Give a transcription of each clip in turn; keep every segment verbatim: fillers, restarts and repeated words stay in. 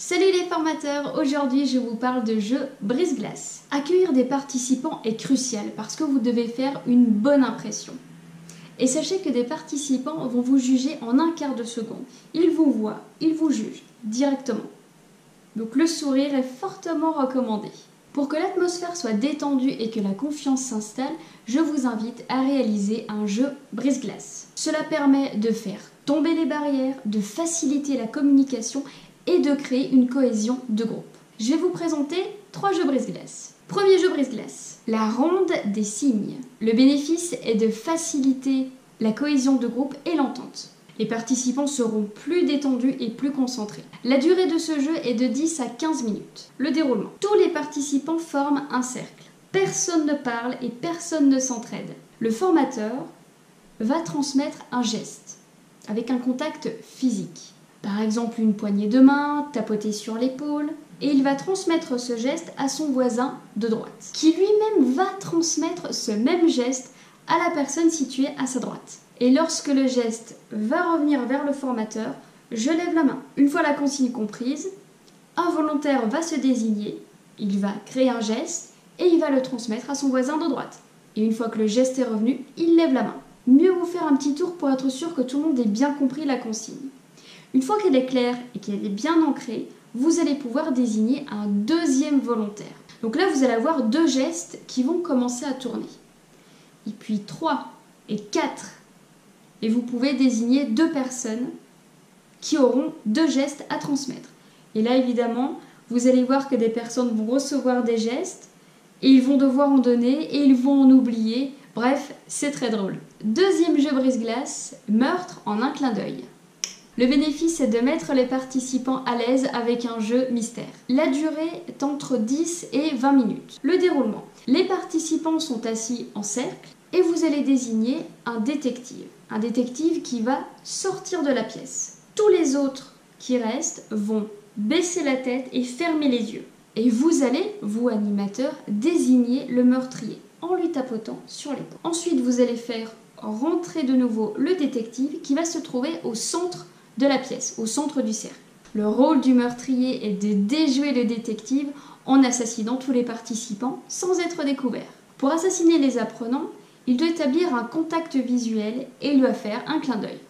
Salut les formateurs, aujourd'hui je vous parle de jeu brise-glace. Accueillir des participants est crucial parce que vous devez faire une bonne impression. Et sachez que des participants vont vous juger en un quart de seconde. Ils vous voient, ils vous jugent directement. Donc le sourire est fortement recommandé. Pour que l'atmosphère soit détendue et que la confiance s'installe, je vous invite à réaliser un jeu brise-glace. Cela permet de faire tomber les barrières, de faciliter la communication et de créer une cohésion de groupe. Je vais vous présenter trois jeux brise-glace. Premier jeu brise-glace, la ronde des signes. Le bénéfice est de faciliter la cohésion de groupe et l'entente. Les participants seront plus détendus et plus concentrés. La durée de ce jeu est de dix à quinze minutes. Le déroulement. Tous les participants forment un cercle. Personne ne parle et personne ne s'entraide. Le formateur va transmettre un geste avec un contact physique. Par exemple une poignée de main, tapoter sur l'épaule, et il va transmettre ce geste à son voisin de droite, qui lui-même va transmettre ce même geste à la personne située à sa droite. Et lorsque le geste va revenir vers le formateur, je lève la main. Une fois la consigne comprise, un volontaire va se désigner, il va créer un geste et il va le transmettre à son voisin de droite. Et une fois que le geste est revenu, il lève la main. Mieux vous faire un petit tour pour être sûr que tout le monde ait bien compris la consigne. Une fois qu'elle est claire et qu'elle est bien ancrée, vous allez pouvoir désigner un deuxième volontaire. Donc là, vous allez avoir deux gestes qui vont commencer à tourner. Et puis trois et quatre. Et vous pouvez désigner deux personnes qui auront deux gestes à transmettre. Et là, évidemment, vous allez voir que des personnes vont recevoir des gestes et ils vont devoir en donner et ils vont en oublier. Bref, c'est très drôle. Deuxième jeu brise-glace, meurtre en un clin d'œil. Le bénéfice est de mettre les participants à l'aise avec un jeu mystère. La durée est entre dix et vingt minutes. Le déroulement. Les participants sont assis en cercle et vous allez désigner un détective. Un détective qui va sortir de la pièce. Tous les autres qui restent vont baisser la tête et fermer les yeux. Et vous allez, vous animateurs, désigner le meurtrier en lui tapotant sur l'épaule. Ensuite, vous allez faire rentrer de nouveau le détective qui va se trouver au centre de la pièce, au centre du cercle. Le rôle du meurtrier est de déjouer le détective en assassinant tous les participants sans être découvert. Pour assassiner les apprenants, il doit établir un contact visuel et il doit faire un clin d'œil.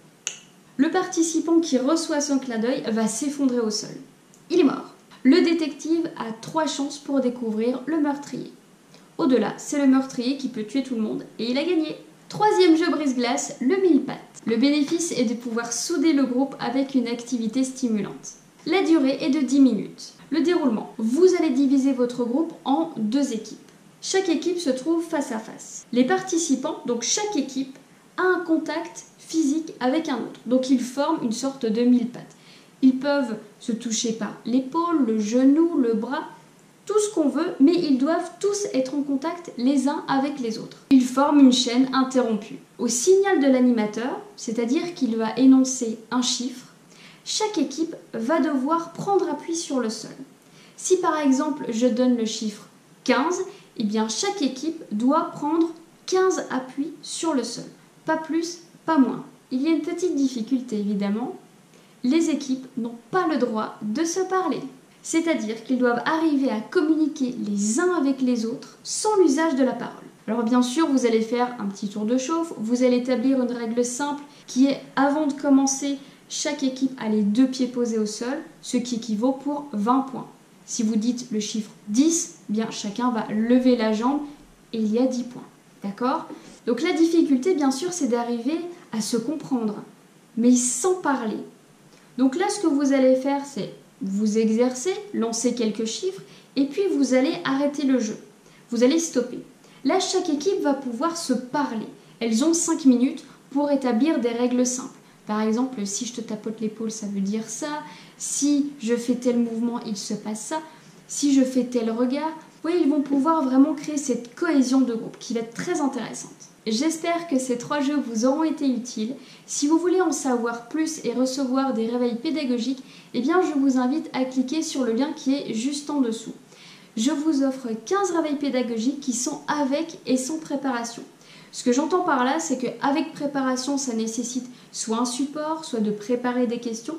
Le participant qui reçoit son clin d'œil va s'effondrer au sol. Il est mort. Le détective a trois chances pour découvrir le meurtrier. Au-delà, c'est le meurtrier qui peut tuer tout le monde et il a gagné. Troisième jeu brise-glace, le mille-pattes. Le bénéfice est de pouvoir souder le groupe avec une activité stimulante. La durée est de dix minutes. Le déroulement. Vous allez diviser votre groupe en deux équipes. Chaque équipe se trouve face à face. Les participants, donc chaque équipe, a un contact physique avec un autre. Donc ils forment une sorte de mille-pattes. Ils peuvent se toucher par l'épaule, le genou, le bras, tout ce qu'on veut, mais ils doivent tous être en contact les uns avec les autres. Ils forment une chaîne interrompue. Au signal de l'animateur, c'est-à-dire qu'il va énoncer un chiffre, chaque équipe va devoir prendre appui sur le sol. Si par exemple je donne le chiffre quinze, eh bien chaque équipe doit prendre quinze appuis sur le sol. Pas plus, pas moins. Il y a une petite difficulté évidemment. Les équipes n'ont pas le droit de se parler. C'est-à-dire qu'ils doivent arriver à communiquer les uns avec les autres sans l'usage de la parole. Alors bien sûr, vous allez faire un petit tour de chauffe, vous allez établir une règle simple qui est avant de commencer, chaque équipe a les deux pieds posés au sol, ce qui équivaut pour vingt points. Si vous dites le chiffre dix, bien chacun va lever la jambe et il y a dix points. D'accord ? Donc la difficulté, bien sûr, c'est d'arriver à se comprendre, mais sans parler. Donc là, ce que vous allez faire, c'est vous exercer, lancer quelques chiffres, et puis vous allez arrêter le jeu. Vous allez stopper. Là, chaque équipe va pouvoir se parler. Elles ont cinq minutes pour établir des règles simples. Par exemple, si je te tapote l'épaule, ça veut dire ça. Si je fais tel mouvement, il se passe ça. Si je fais tel regard. Vous voyez, ils vont pouvoir vraiment créer cette cohésion de groupe qui va être très intéressante. J'espère que ces trois jeux vous auront été utiles. Si vous voulez en savoir plus et recevoir des réveils pédagogiques, eh bien je vous invite à cliquer sur le lien qui est juste en dessous. Je vous offre quinze réveils pédagogiques qui sont avec et sans préparation. Ce que j'entends par là, c'est qu'avec préparation, ça nécessite soit un support, soit de préparer des questions,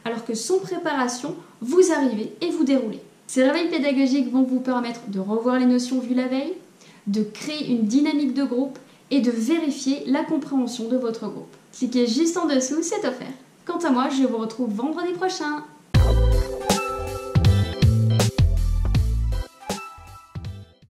alors que sans préparation, vous arrivez et vous déroulez. Ces réveils pédagogiques vont vous permettre de revoir les notions vues la veille, de créer une dynamique de groupe et de vérifier la compréhension de votre groupe. Cliquez juste en dessous, c'est offert. Quant à moi, je vous retrouve vendredi prochain.